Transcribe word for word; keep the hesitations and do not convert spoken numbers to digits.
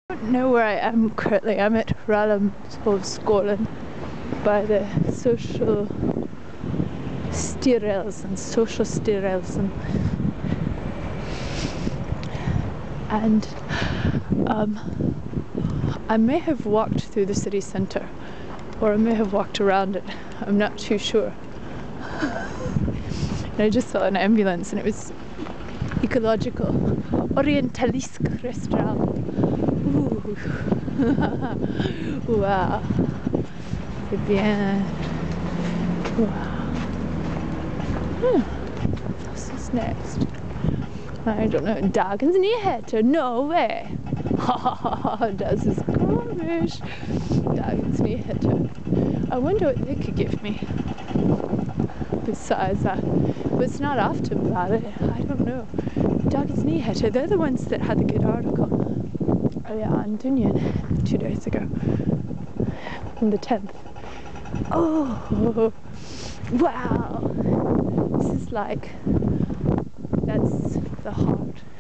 I don't know where I am currently. I'm at Rallumshovskolen by the social styrelsen, social styrelsen, and um, I may have walked through the city centre, or I may have walked around it. I'm not too sure. And I just saw an ambulance, and it was ecological Orientalisk restaurant. Ooh. Wow. C'est bien. Wow. Hmm. What's next? I don't know. Dagens Nyheter? No way. Ha ha ha ha. Das ist komisch. Dagens Nyheter. I wonder what they could give me. Besides that. But it's not Aftonbladet. I don't know. Dagens Nyheter. They're the ones that had the good article. Oh yeah, on Dunyan two days ago. On the tenth. Oh, wow. This is like, that's the heart.